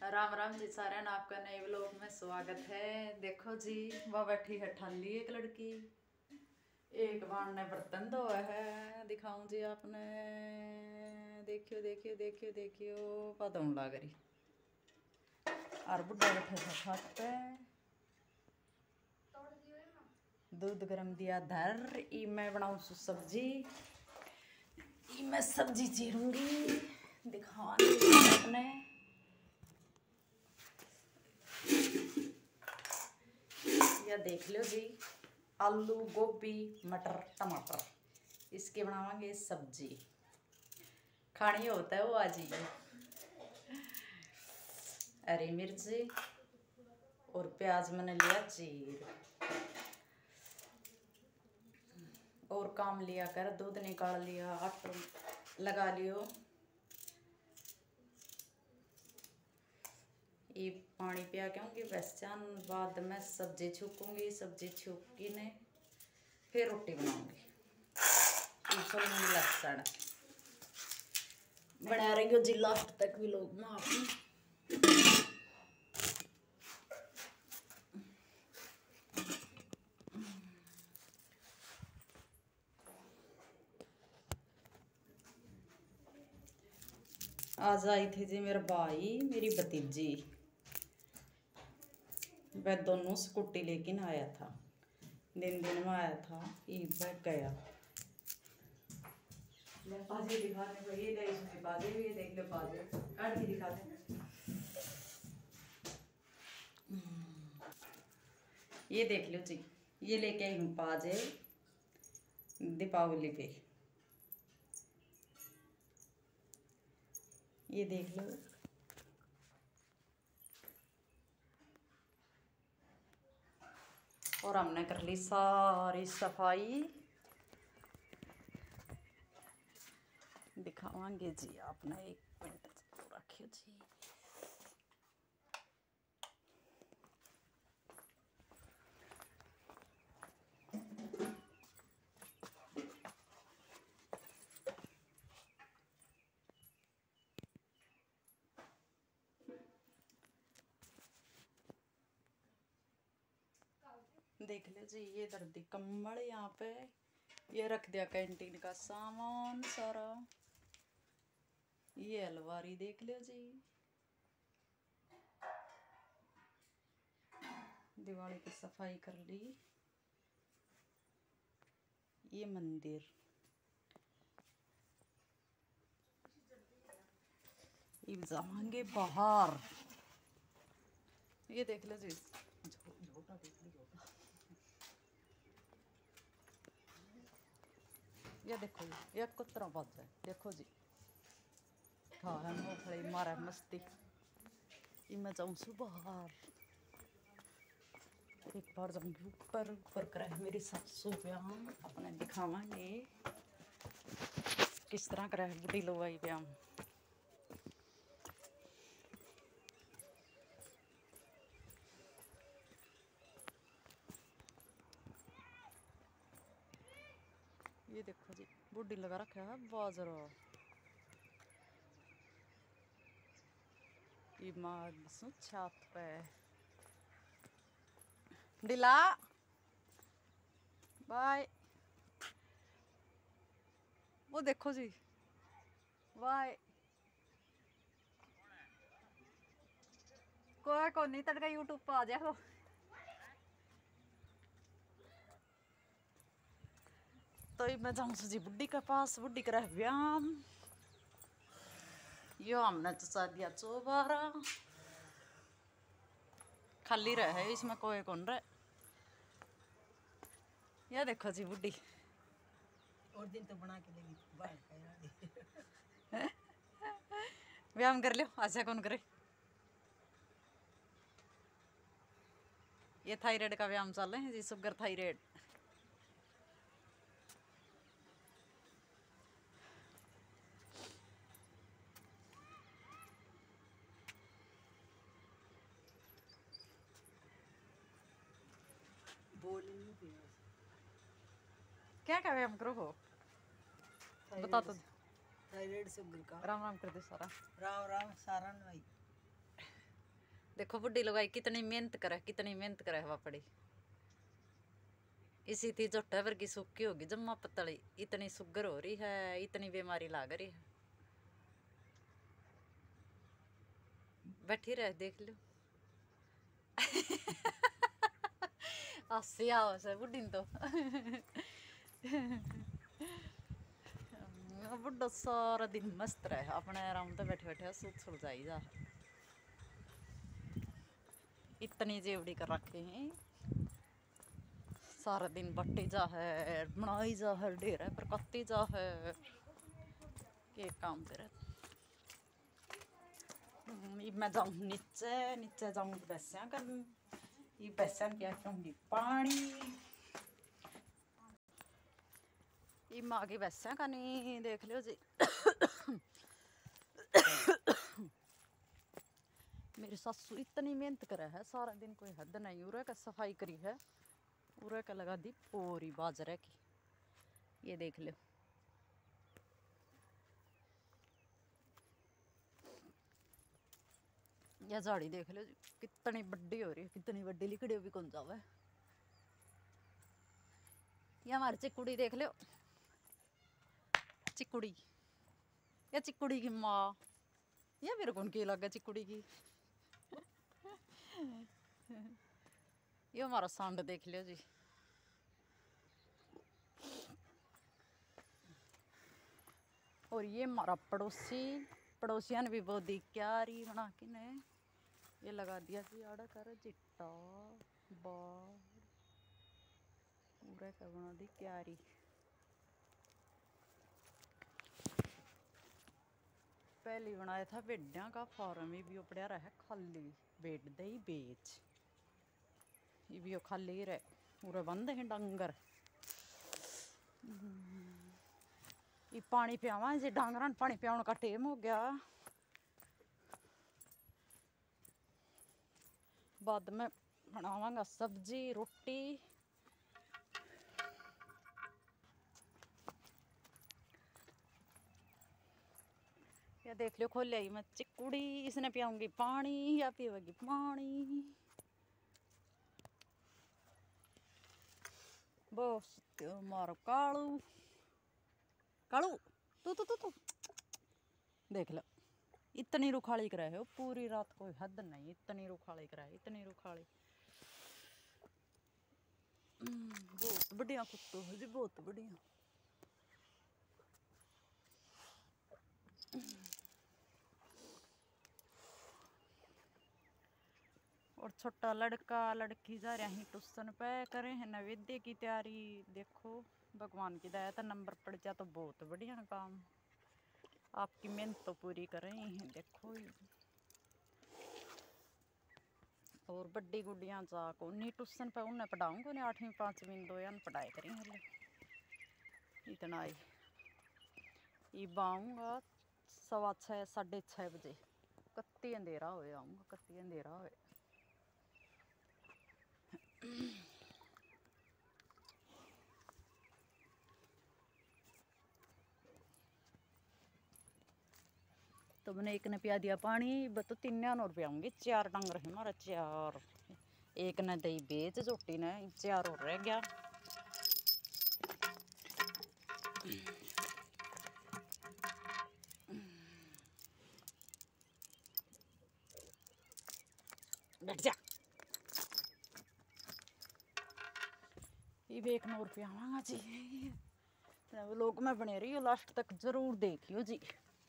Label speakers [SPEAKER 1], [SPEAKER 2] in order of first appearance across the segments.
[SPEAKER 1] राम राम जी सारे ने आपका नए व्लॉग में स्वागत है। देखो जी वह बैठी है ठल्ली एक लड़की, एक बाण ने बर्तन धोया है। दिखाऊं जी आपने, देखियो देखियो देखियो देखियो पतौन लाग रही। और बुढ़ा बैठे था छत पे, दूध गरम दिया धर। ई मैं बनाऊं सब्जी, ई मैं सब्जी चीरूंगी, दिखाऊंगी आपने। या देख लो जी, आलू गोभी मटर टमाटर, इसके बनावांगे सब्जी। खानी होता है वो आज ही। हरी मिर्ची और प्याज मैंने लिया चीर, और काम लिया कर, दूध निकाल लिया, आटा लगा लियो। ये पानी पिया क्योंकि पहचान बाद में सब्जी छूकूंगी, सब्जी छूक की ने फिर रोटी बनाऊंगी। लहसुन बना रही हो जी लास्ट तक भी लोग में आप। आज आई थी जी मेरा भाई मेरी भतीजी, वह दोनों स्कूटी लेकिन आया था, दिन में आया था। ईद तक गया। पाजे दिखाने को ये देख ले, पाजे भी देख लो, पाजे काट के दिखा दे। ये देख लो जी, ये लेके आई हूँ पाजे दीपावली पे। ये देख लो, और हमने कर ली सारी सफाई। दिखावांगे जी आपने, एक मिनट रखियो जी। देख ले जी, ये दर्दी कम्बल यहाँ पे, ये रख दिया कैंटीन का सामान सारा। ये अलमारी देख लो जी, दिवाली की सफाई कर ली। ये मंदिर, ये जाएंगे बाहर। ये देख लो जी, झोटा देख लो, झोटा। ये देखो जी, एक कुत्रा बच जाए, देखो जी खा है मूंगफली मारा मस्ती। ये मैं जाऊँ बाहर, एक बार जाऊंगी ऊपर। ऊपर करे मेरी सासू व्यायाम, अपने दिखावांगे किस तरह करे बुढ़ी लोवाई व्यायाम। ये देखो जी, बुढ़ी लगा रखा है बाजरा। ये मार छात पे दिला बाय। वो देखो जी, बाय। कोई को नहीं तड़का, यूट्यूब पे आ जाओ। तो मैं जाऊँ जी बुढ़ी के पास, बुढ़ी करे व्यायाम। यो हमने चचा दिया चौबारा, खाली रहे इसमें कोई कौन रहे। यह देखो जी बुढ़ी,
[SPEAKER 2] और दिन तो बना के देगी
[SPEAKER 1] व्यायाम कर लो, ऐसा कौन करे। ये थायराइड का व्यायाम चल रहे हैं जी, शुगर थायराइड। क्या क्या व्यायाम करो हो, बता तो।
[SPEAKER 2] थायराइड शुगर का।
[SPEAKER 1] राम राम कर दे सारा।
[SPEAKER 2] राम राम सारण भाई।
[SPEAKER 1] देखो बुढ़ी लगाई कितनी मेहनत करे हवा पड़ी। इसी थी जोटा वर्गी सूखी होगी जम्मा पतली, इतनी शुगर हो रही है, इतनी बीमारी लाग रही है। बैठी रह देख लो। हंसी आओ से बुढ़ी तो। बुढ़ा सारा दिन मस्त रहे अपने आराम से बैठे बैठे सुल जाई जा। इतनी जेवड़ी कर रखे हैं, सारा दिन बट्टी जा है, बनाई जा है, ढेर पर कत्ती जा है, के काम से रहते। मैं जाऊँ नीचे जाऊँ भैंसिया कर, ये भैंसिया क्या कहूँगी पानी, ये माँ की भैंसिया का नहीं देख लो जी। मेरी सासू इतनी मेहनत करे है सारा दिन, कोई हद नहीं। उरे का सफाई करी है, उरे का लगा दी पूरी बाजरे की, ये देख लो। यह झाड़ी देख लो कितनी बड़ी हो रही है, कितनी बड़ी लिकड़ी भी कौन जावे। ये हमारी चिकुड़ी देख लो, चिकुड़ी, या चिकुड़ी की माँ, या मेरे को उनकी लगा चिकुड़ी की। ये हमारा सांड देख लो जी। और ये हमारा पड़ोसिया ने भी बहुत दी क्यारी बना के ने ये लगा दिया जी। आड़ा कर चिट्टा बाल पूरा का बना दी क्यारी। पहले बनाया था भेड़िया का फार्म, ये भी पड़ा रहा खाली, बेड दे ही बेच, ये भी खाली रहे, पूरे बंद है डंगर। ये पानी पियावा जी डांगरा, पानी पियाने का टाइम हो गया, बाद में बनावांगा सब्जी रोटी। या देख लो खोल आई मैं चिकुड़ी, इसने पियाऊंगी पानी या पीवेगी पानी। बस मारो कालू कालू तू तू तू तू देख लो, इतनी रुखाली कराए हो पूरी रात, कोई हद नहीं, इतनी रुखाली कराए, इतनी रुखाली। बहुत बढ़िया कुत्तों है जी, बहुत बढ़िया। और छोटा लड़का लड़की जा रहे हैं ट्यूशन पे, करें हैं नैवेद्य की तैयारी। देखो भगवान की दया था नंबर पड़ जा तो बहुत बढ़िया काम, आपकी मेहनत तो पूरी कर रहे हैं। देखो और बड्डी गुड्डियाँ जाको नहीं ट्यूशन पे उन्हें पढ़ाऊँगा, उन्हें 8वीं 5वीं 2 यान पढ़ाई करें हले इतना ही। ये आऊँगा 6:15 6:30 बजे, कत्ती अंधेरा होए आऊँगा, कत्ती अंधेरा होए। तो मैंने एक ने पिया दिया पानी, बतो 3 और पियाऊंगी, 4 डंग रहे हमारा, 4। एक ने दही बेच जोटी ने, 4 और रह गया। बैठ जा, ये भी 1 और पियावांगा जी। लोग मैं बने रही हूँ लास्ट तक जरूर देखियो जी।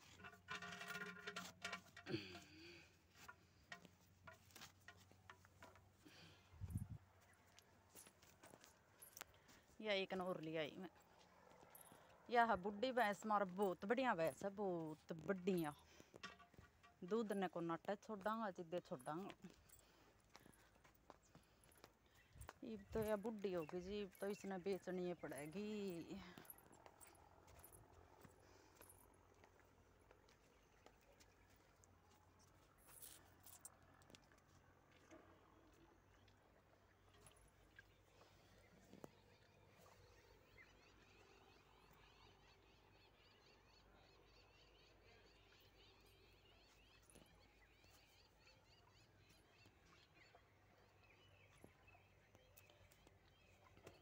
[SPEAKER 1] या 1 और लिया मैं, यह बुढ़ी भैंस मार बहुत बढ़िया भैंस है, बहुत बढ़िया। दूध ने को नाटा छोड़ांगा जिदे छोड़ांगा। इब तो यह बुढ़ी होगी जी, तो इसने बेचनी पड़ेगी।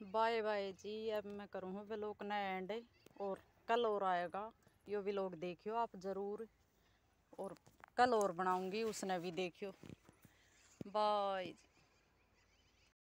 [SPEAKER 1] बाय बाय जी। अब मैं करूँ व्लॉग ना एंड, और कल और आएगा यो व्लॉग, देखियो आप ज़रूर, और कल और बनाऊंगी उसने भी देखियो। बाय।